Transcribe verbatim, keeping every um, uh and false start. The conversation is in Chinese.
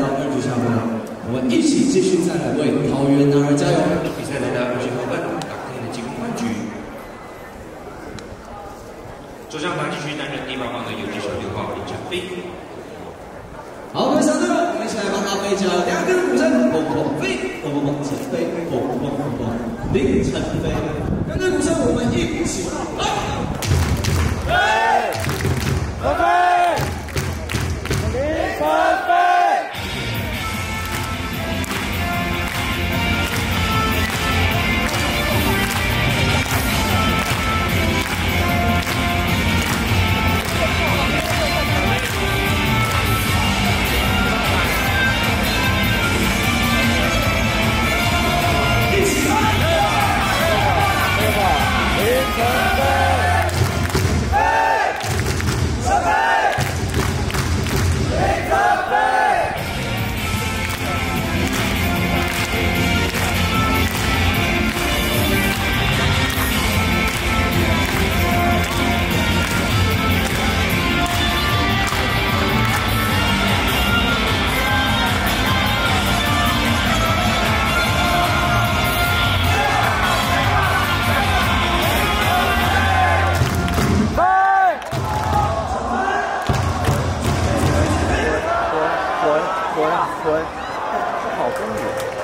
到二局下半场，我们一起继续再来为桃园男儿加油！ 比赛来到二十后半，打开的进攻半局。左上打击区担任第八棒的游击手六号林晨飞。 好，我们小队友，我们一起来帮阿飞加油！两个人鼓声，砰砰飞，砰砰砰，晨飞，砰砰砰砰，林晨飞，两个人鼓声，我们一起来！飞，晨飞，林晨飞。 滚滚滚！好公里。